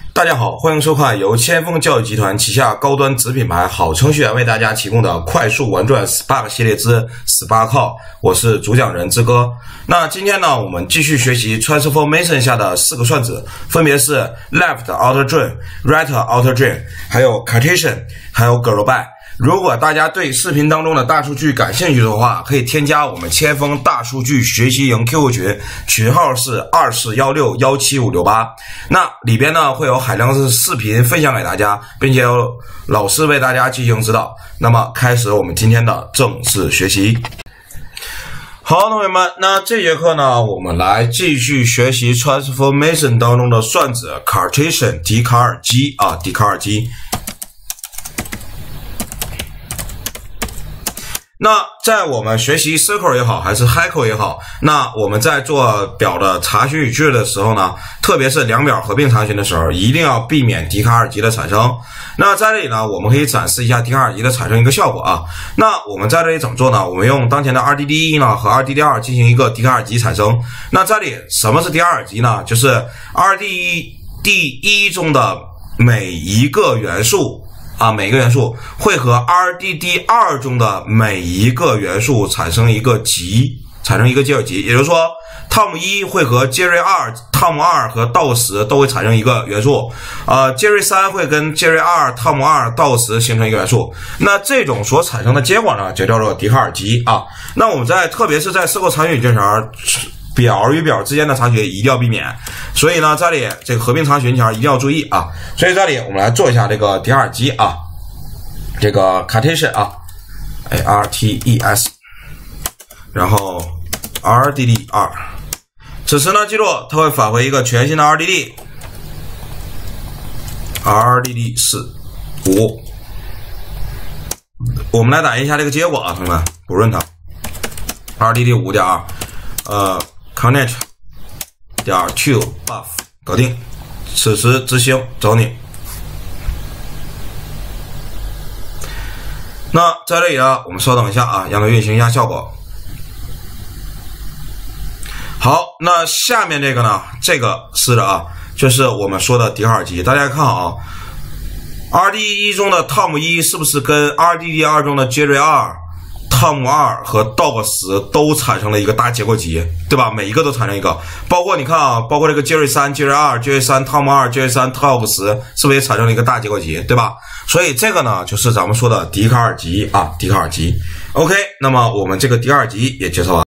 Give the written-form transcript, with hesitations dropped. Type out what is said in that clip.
大家好，欢迎收看由千锋教育集团旗下高端子品牌好程序员为大家提供的快速玩转 Spark 系列之 Spark Call， 我是主讲人志哥。那今天呢，我们继续学习 Transformation 下的4个算子，分别是 Left Outer Join、Right Outer Join， 还有 Cartesian， 还有 Global。如果大家对视频当中的大数据感兴趣的话，可以添加我们千锋大数据学习营 QQ 群，群号是2416175568。那里边呢会有海量的视频分享给大家，并且有老师为大家进行指导。那么开始我们今天的正式学习。好，同学们，那这节课呢，我们来继续学习 Transformation 当中的算子 Cartesian 笛卡尔基笛卡尔基。那在我们学习 circle 也好，还是 Haskell 也好，那我们在做表的查询语句的时候呢，特别是两表合并查询的时候，一定要避免笛卡尔基的产生。那在这里呢，我们可以展示一下笛卡尔基的产生一个效果啊。那我们在这里怎么做呢？我们用当前的 2DD1 呢和 2DD2 进行一个笛卡尔基产生。那这里什么是笛卡尔基呢？就是 2DD1 中的每一个元素每个元素会和 2DD2 中的每一个元素产生一个集，产生一个结果集。也就是说 Tom 1会和 Jerry 2、Tom 2和道10都会产生一个元素，Jerry 3会跟 Jerry 2、Tom 2、道10形成一个元素。那这种所产生的结果呢，就叫做笛卡尔基啊。那我们特别是在circle查询语句时，表与表之间的查询一定要避免，所以呢，这里这个合并查询条一定要注意啊。所以这里我们来做一下这个笛卡尔基这个 Cartesian ARTES， 然后 RDD2， 此时呢，记住它会返回一个全新的 RDD4、5。我们来打印一下这个结果同学们，不润它 RDD5.2connect 点 to buff 搞定，此时执行找你。那在这里呢，我们稍等一下让它运行一下效果。好，那下面这个呢，这个是的就是我们说的笛卡尔基。大家看好RDD1 中的 Tom 1是不是跟 RDD2 中的 Jerry 2、Tom 2和 Dog 10都产生了一个大结果集，对吧？每一个都产生一个，包括你看包括这个 Jerry 3、Jerry 2、Jerry 3、Tom 2、Jerry 3、Dog 10是不是也产生了一个大结果集，对吧？所以这个呢，就是咱们说的笛卡尔基笛卡尔基。OK， 那么我们这个笛卡尔基也介绍完。